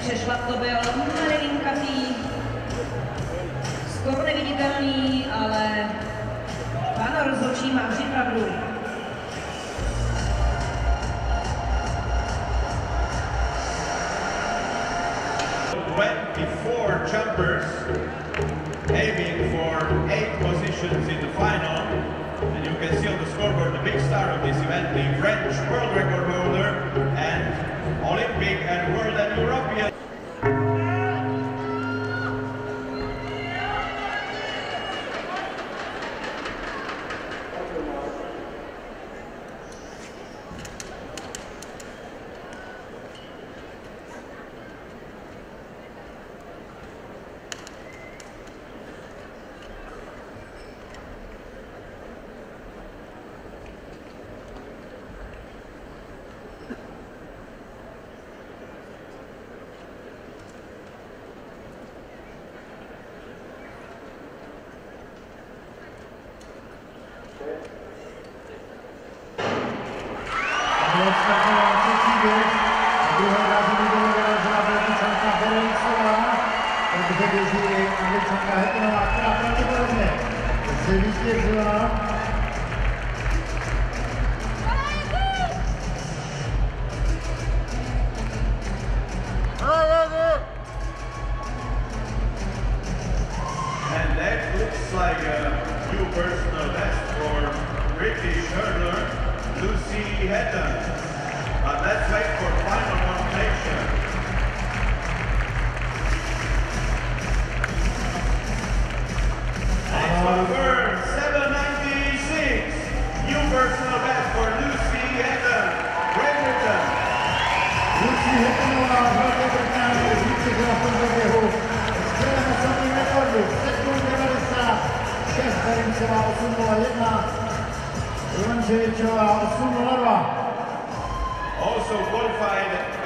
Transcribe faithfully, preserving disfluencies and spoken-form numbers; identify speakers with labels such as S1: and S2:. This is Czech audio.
S1: přešlap to byl malinkatý, skoro neviditelný, ale pan rozhodčí má vždy pravdu.
S2: twenty-four jumpers aiming for eight positions in the final, and you can see on the scoreboard the big star of this event, the French world record holder and Olympic and world and European.
S3: And that looks like a new personal best for British hurdler Lucy Hedden. But let's wait for final confirmation. It's confirmed, seven ninety-six. New personal best for Lucy Hedden, Great Britain.
S4: Lucy Heddenová z Velké Británie zvítězila v tomto běhu. Střeleme samým rekordu sedm devadesát šest, Berincová osm nula jedna, Ivančevičová osm nula dva.
S3: Also qualified